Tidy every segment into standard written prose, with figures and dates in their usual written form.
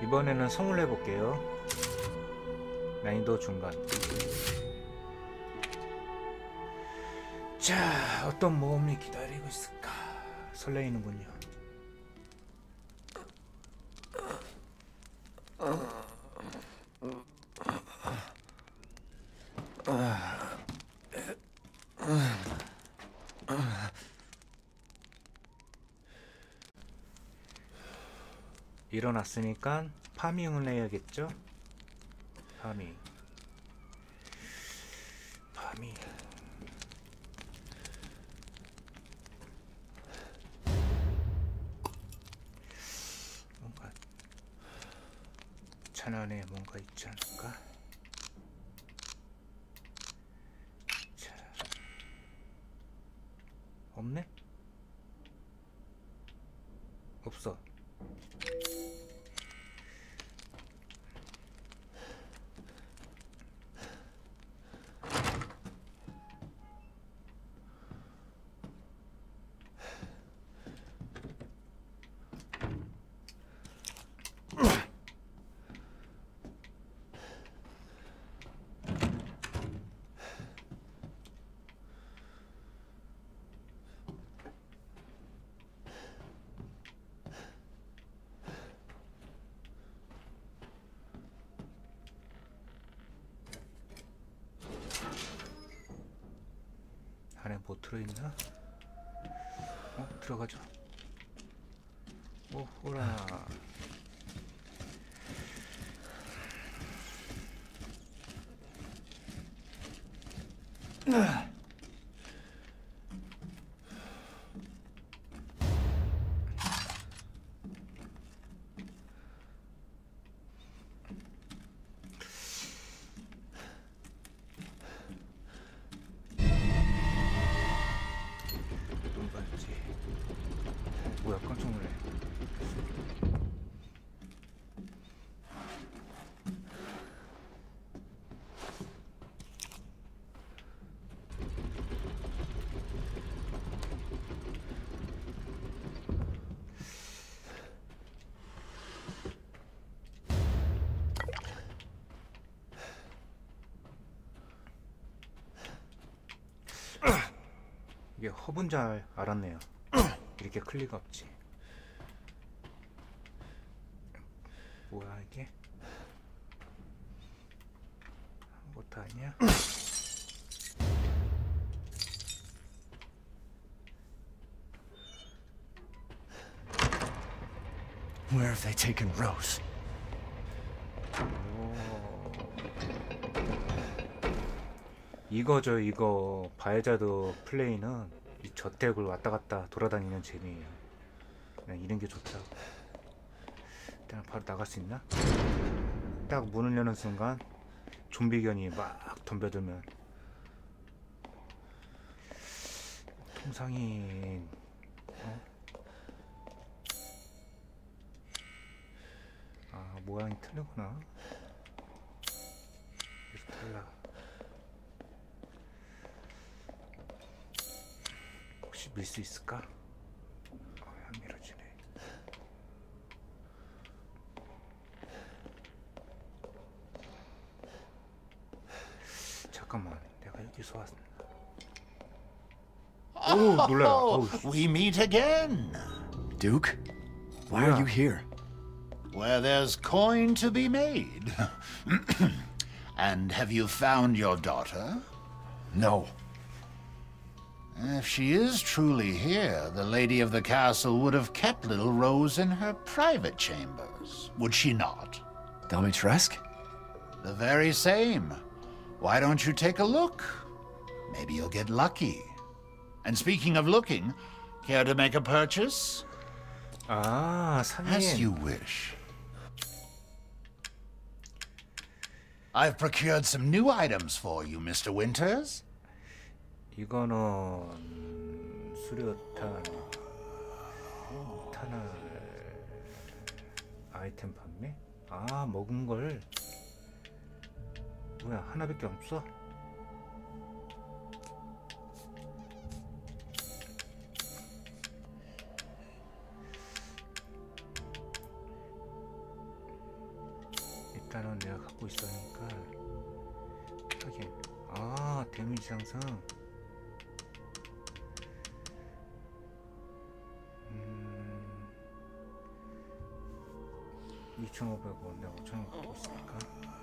이번에는 성을 해볼게요. 난이도 중간. 자, 어떤 모험이 기다리고 있을까? 설레이는군요. 일어났으니까 파밍을 해야겠죠? 파밍. 뭔가 찬 안에 뭔가 있지 않을까? 자, 없네? 없어. 안에 뭐 들어있나? 들어가죠. 오, 호라. 뭐야, 깜짝 놀래. 이게 허브인 줄 알았네요. 이렇게 클릭 없지. 뭐야 이게? 아무것도 아니야? Where have they taken Rose? 이거죠, 이거. 바이자드 플레이는 이 저택을 왔다 갔다 돌아다니는 재미예요. 그냥 이런 게 좋다. 일단 바로 나갈 수 있나? 딱 문을 여는 순간 좀비견이 막 덤벼들면 통상인 모양이 틀리구나. 계속 달라. 혹시 밀 수 있을까? 안 밀어지네. 잠깐만, 내가 여기서 왔나? 오, 놀라라. We meet again. Duke? Why are you here? Where there's coin to be made. And have you found your daughter? No. If she is truly here, the lady of the castle would have kept little Rose in her private chambers, would she not? Dimitrescu? The very same. Why don't you take a look? Maybe you'll get lucky. And speaking of looking, care to make a purchase? As you 상인. wish. I've procured some new items for you, Mr. Winters. 이거는 수류탄, 탄알 아이템 판매? 먹은 걸. 뭐야, 하나밖에 없어? 일단은 내가 갖고 있으니까 하긴. 아, 데미지 상승. 2,500원, 내가 5,000원 갖고 있으니까.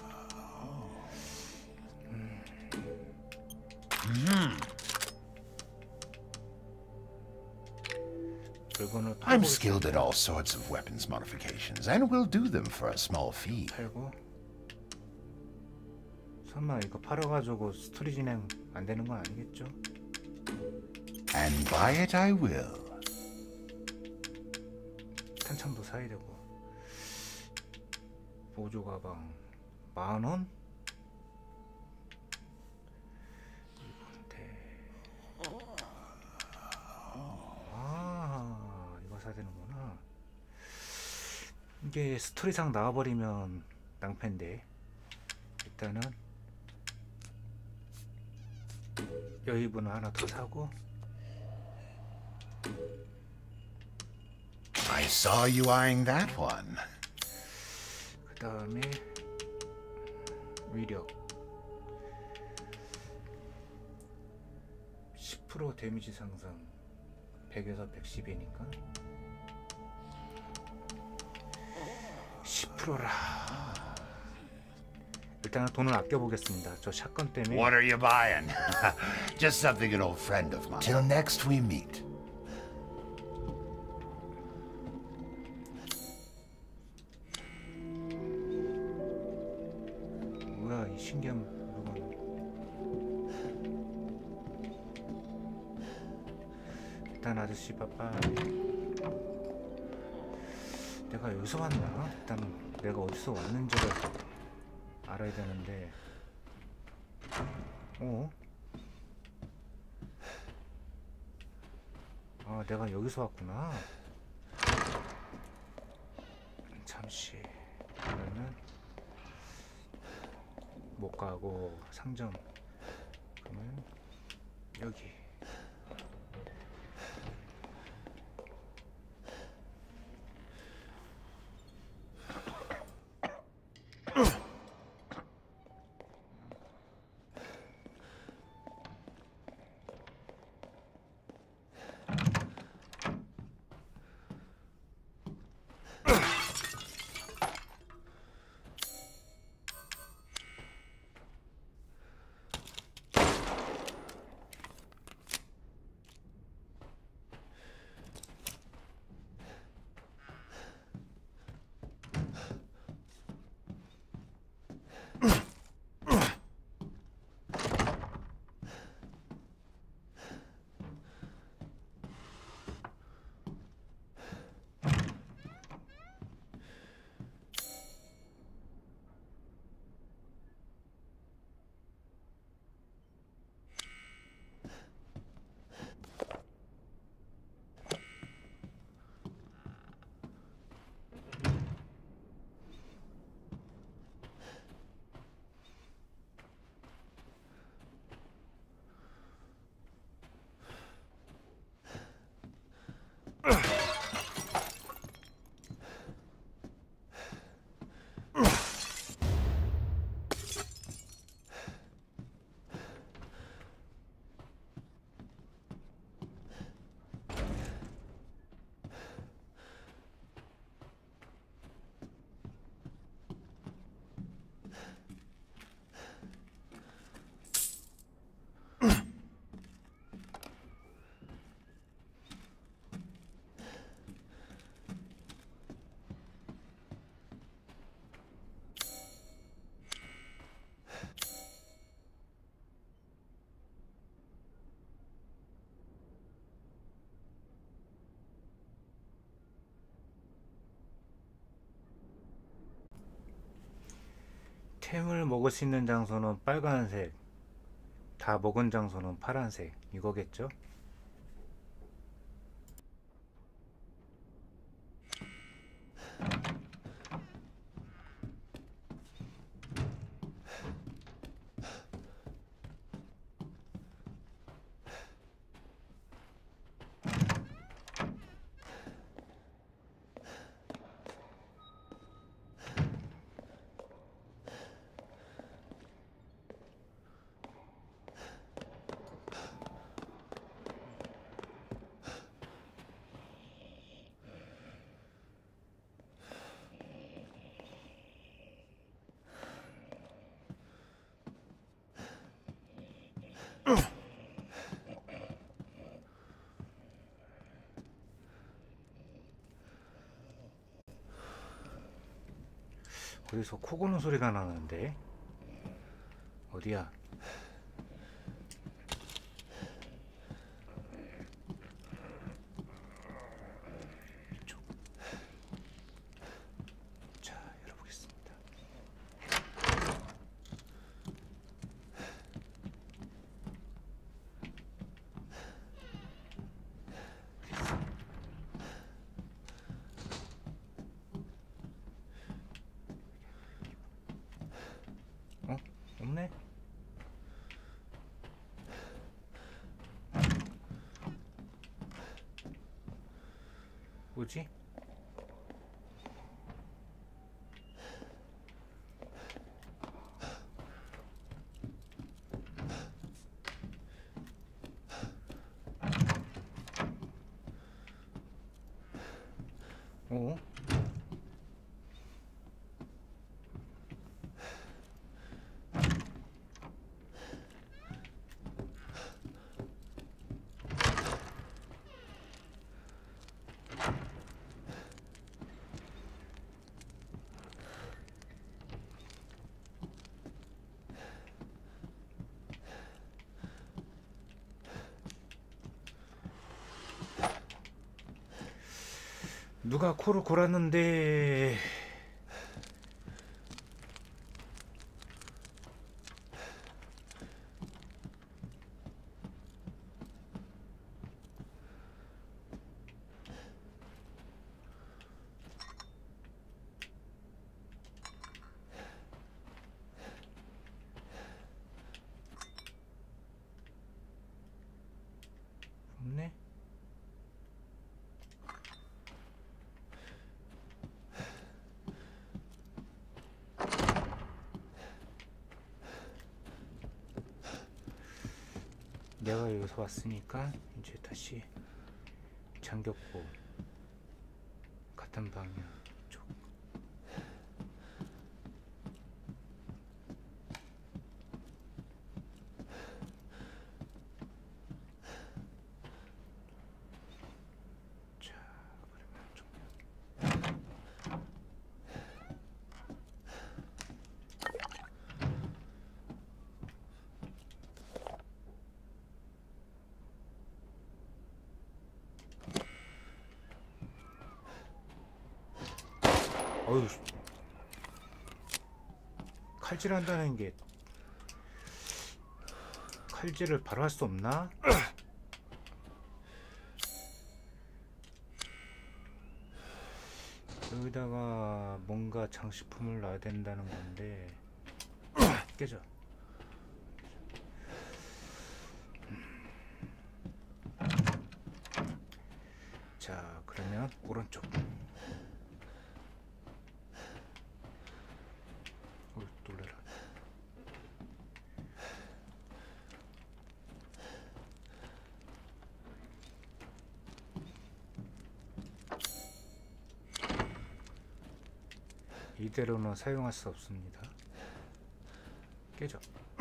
물건을 I'm skilled at all sorts of weapons modifications, and will do them for a small fee. 팔고. 설마 이거 팔아가지고 스토리 진행 안 되는 건 아니겠죠? And buy it I will. 탄창도 사야 되고. 보조 가방 10,000원? 아, 이거 사야 되는구나. 이게 스토리상 나와버리면 낭패인데. 일단은 여의분을 하나 더 사고. I saw you eyeing that one. 그 다음에 위력 10% 데미지 상승 100에서 110이니까 10%라. 일단은 돈을 아껴보겠습니다. 저 샷건 때문에. What are you buying? Just something an old friend of mine. Till next we meet. 뭐야 이 신기한 물건. 일단 아저씨 빠빠. 내가 여기서 왔나? 일단 내가 어디서 왔는지를 알아야 되는데. 아, 내가 여기서 왔구나. 잠시. 그러면은 못 가고 상점. 그러면 여기. 템을 먹을 수 있는 장소는 빨간색, 다 먹은 장소는 파란색, 이거겠죠? 어디서 코 고는 소리가 나는데? 어디야? 이쪽. 자, 열어보겠습니다. 어? 없네? 뭐지? 어? 누가 코를 골았는데? 없네? 내가 여기서 왔으니까 이제 다시 잠겼고 같은 방향 쪽. 자, 그러면 좀 어휴, 칼질한다는 게 칼질을 바로 할 수 없나? 여기다가 뭔가 장식품을 놔야 된다는 건데 깨져. 자, 그러면 오른쪽. 놀래라. 이대로는 사용할 수 없습니다. 깨져.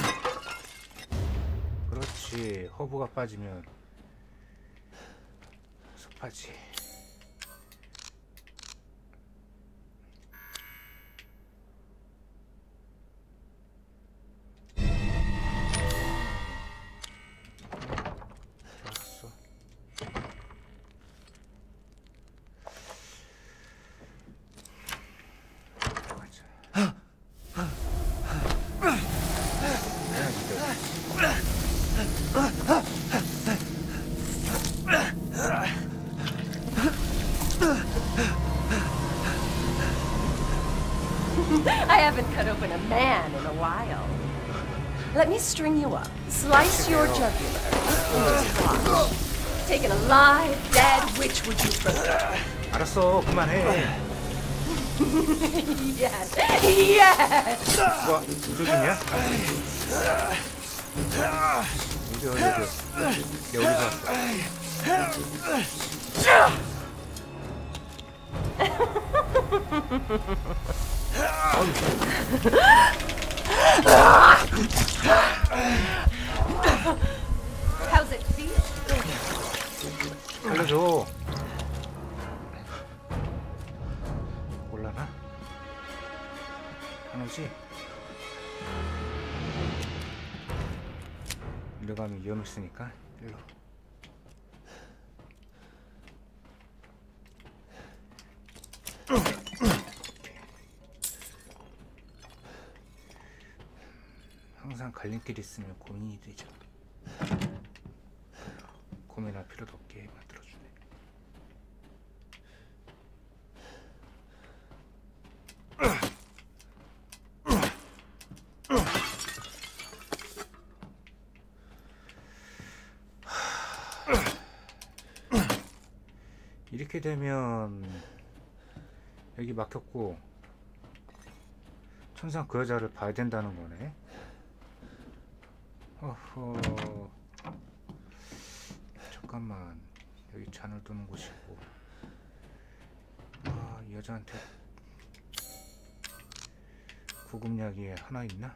그렇지. 허브가 빠지면 습하지. 좋았어. 가자. 그냥 이대로. I haven't cut open a man in a while. Let me string you up, slice your jugular into squash. Taken alive, dead, which would you prefer? 알았어, 그만해. Yes, yes! 뭐, 무적이냐? 여기 어디서 왔어? How's it feel? 알려줘. 몰라나? 나오지? 일로 가면 위험 있으니까 일로. 항상 갈림길이 있으면 고민이 되죠. 고민할 필요도 없게 만들어주네. 이렇게 되면 여기 막혔고 천상 그 여자를 봐야 된다는 거네. 어허. 잠깐만, 여기 잔을 두는 곳이고. 아, 이 여자한테 구급약이 하나 있나?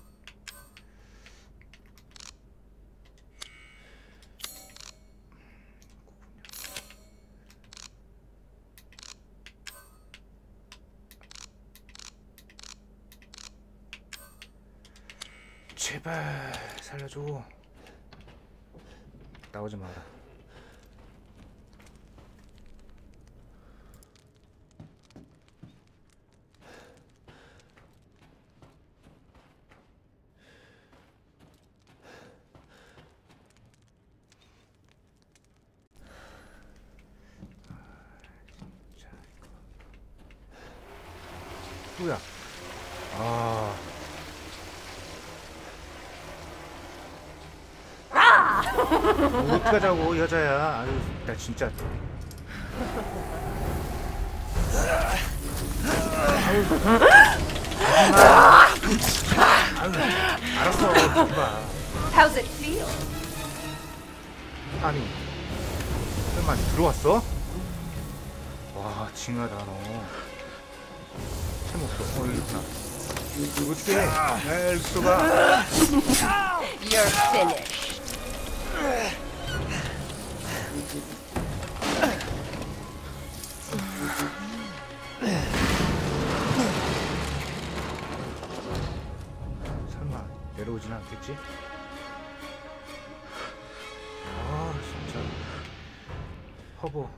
제발 살려줘. 나오지 마라. 진짜 이거 뭐야? 아. 어떡하자고, 여자야. 아유, 나 진짜. 아유, 알았어, 봐. How's it feel? 아니, 설마 들어왔어? 와, 징하다 너. 채먹어. 여기 있구나. 어떡해? 에이, 들어가. You're finished. 설마 내려오진 않겠지? 아, 진짜 허브.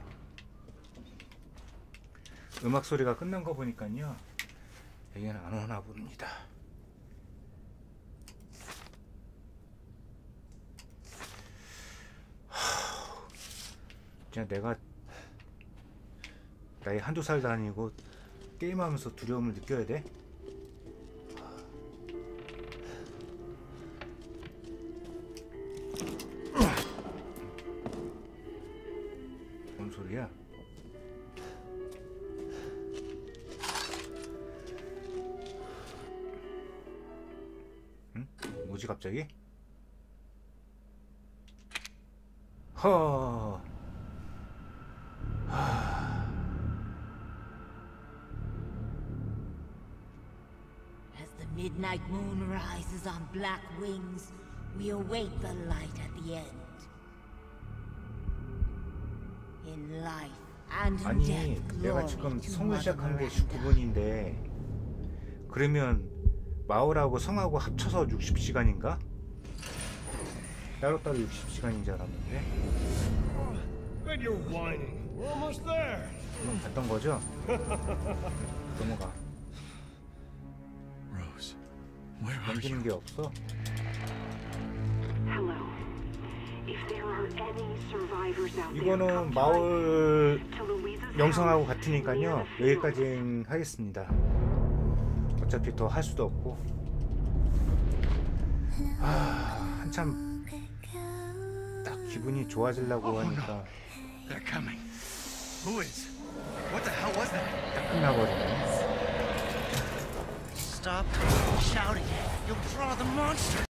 음악 소리가 끝난 거 보니까요, 여기는 안 오나 봅니다. 진짜 내가 나이 한두 살 다니고 게임하면서 두려움을 느껴야 돼? 뭔 소리야? 응? 뭐지 갑자기? 허. As the midnight moon rises on black wings, we await the light at the end. In life and in 아니, death, 내가 glory 지금 to 성을 Mother 시작한 게 Miranda. 19분인데 그러면 마을하고 성하고 합쳐서 60시간인가? 따로따로 60시간인 줄 알았는데 But you're whining. We're almost there. 그럼 봤던 거죠? 넘어가. Rose, where are you? 넘기는 게 없어? Hello. If there are any survivors out there, 이거는 come 마을 to Louisa's 영상하고 house. 같으니까요, 여기까지 하겠습니다. 어차피 더 할 수도 없고. 아, 한참 딱 기분이 좋아지려고 하니까 They're coming. Who is? What the hell was that? 딱 끝나버리네. Stop shouting. You'll draw the monster.